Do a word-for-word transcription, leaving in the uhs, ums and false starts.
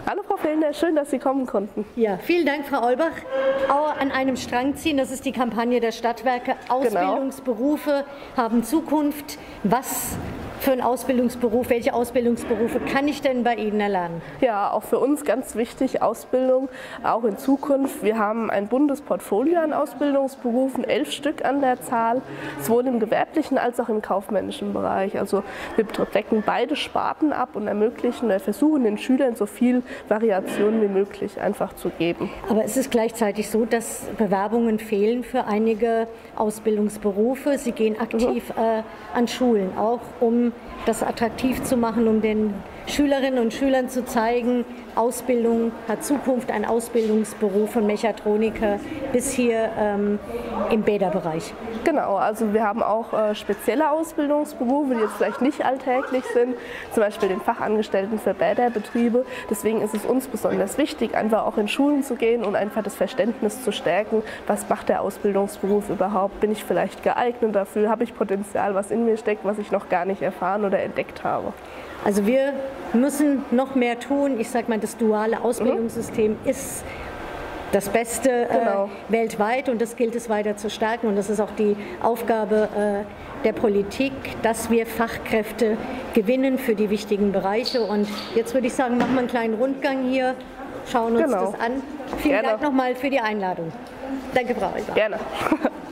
Hallo Frau Fehlner, schön, dass Sie kommen konnten. Ja, vielen Dank, Frau Olbach. Auch an einem Strang ziehen, das ist die Kampagne der Stadtwerke. Ausbildungsberufe haben Zukunft. Was für einen Ausbildungsberuf, welche Ausbildungsberufe kann ich denn bei Ihnen erlernen? Ja, auch für uns ganz wichtig, Ausbildung, auch in Zukunft. Wir haben ein buntes Portfolio an Ausbildungsberufen, elf Stück an der Zahl, sowohl im gewerblichen als auch im kaufmännischen Bereich. Also wir decken beide Sparten ab und ermöglichen oder versuchen den Schülern so viel Variation wie möglich einfach zu geben. Aber es ist gleichzeitig so, dass Bewerbungen fehlen für einige Ausbildungsberufe. Sie gehen aktiv mhm. äh, an Schulen, auch um das attraktiv zu machen, um den Schülerinnen und Schülern zu zeigen, Ausbildung hat Zukunft, ein Ausbildungsberuf von Mechatroniker bis hier ähm, im Bäderbereich. Genau, also wir haben auch äh, spezielle Ausbildungsberufe, die jetzt vielleicht nicht alltäglich sind, zum Beispiel den Fachangestellten für Bäderbetriebe. Deswegen ist es uns besonders wichtig, einfach auch in Schulen zu gehen und einfach das Verständnis zu stärken, was macht der Ausbildungsberuf überhaupt, bin ich vielleicht geeignet dafür, habe ich Potenzial, was in mir steckt, was ich noch gar nicht erfahren oder entdeckt habe. Also wir müssen noch mehr tun. Ich sage mal, das duale Ausbildungssystem mhm. ist das Beste genau. äh, weltweit und das gilt es weiter zu stärken. Und das ist auch die Aufgabe äh, der Politik, dass wir Fachkräfte gewinnen für die wichtigen Bereiche. Und jetzt würde ich sagen, machen wir einen kleinen Rundgang hier, schauen uns genau. das an. Vielen Gerne. Dank nochmal für die Einladung. Danke, Frau Olbach. Gerne.